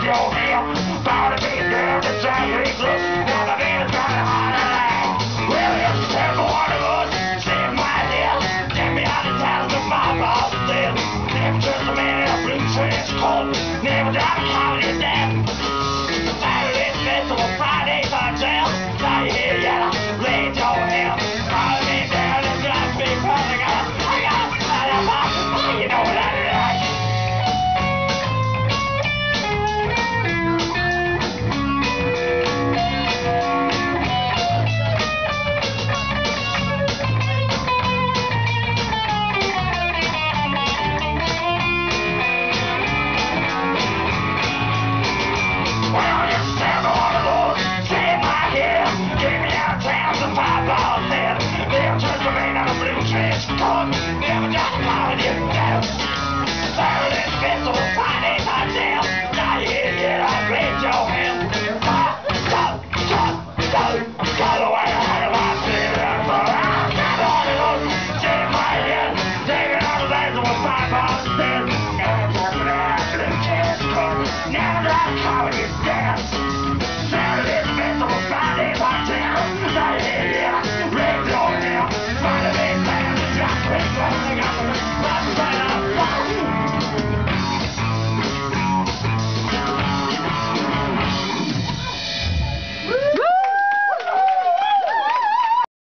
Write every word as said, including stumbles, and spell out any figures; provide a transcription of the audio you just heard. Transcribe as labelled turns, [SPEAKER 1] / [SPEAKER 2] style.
[SPEAKER 1] your hair. Thought it'd be a girl that sang your look. Now my baby's got a heart of land. Well, it's a terrible one of us. Save my deal. Take me out of town to my boss then. Never trust a man in a blue trench coat. Never drive a car with his dad.